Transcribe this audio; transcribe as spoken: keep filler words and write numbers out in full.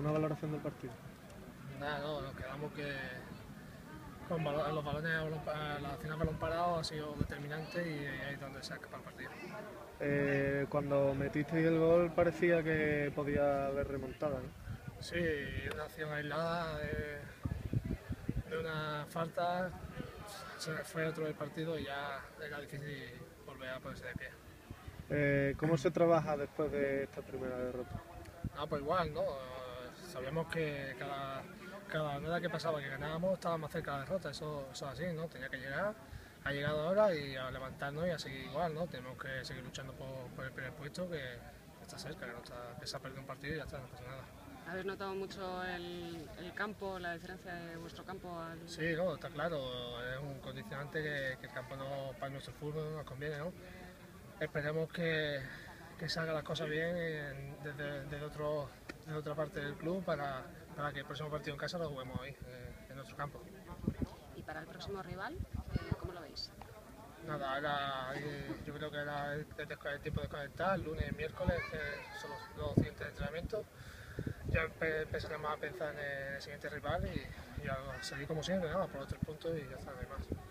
Una valoración del partido. Nada, no, nos quedamos que con balo- los balones, a balón pa- la acción a balón parado ha sido determinante y ahí es donde se ha escapado el partido. Eh, cuando metisteis el gol parecía que podía haber remontada, ¿no? Sí, una acción aislada de, de una falta, se fue otro del partido y ya era difícil volver a ponerse de pie. Eh, ¿Cómo se trabaja después de esta primera derrota? Ah, pues igual, ¿no? Sabíamos que cada, cada nada que pasaba que ganábamos estaba más cerca de la derrota, eso, eso es así, ¿no? Tenía que llegar, ha llegado ahora y a levantarnos y a seguir igual, ¿no? Tenemos que seguir luchando por, por el primer puesto que está cerca, que, no está, que se ha perdido un partido y ya está, no pasa nada. ¿Habéis notado mucho el, el campo, la diferencia de vuestro campo al...? Sí, no, está claro, es un condicionante que, que el campo no, para nuestro fútbol no nos conviene, ¿no? Esperemos que, que salgan las cosas bien en- desde, desde, otro, desde otra parte del club para, para que el próximo partido en casa lo juguemos ahí, eh, en nuestro campo. ¿Y para el próximo rival, eh, cómo lo veis? Nada, ahora eh, yo creo que ahora es el, desco- el tiempo de desconectar, lunes y miércoles, que son los, los siguientes entrenamientos. Ya empe- empezaremos a pensar en el siguiente rival y, y a seguir como siempre, ¿no? Por los tres puntos y ya está, no hay más.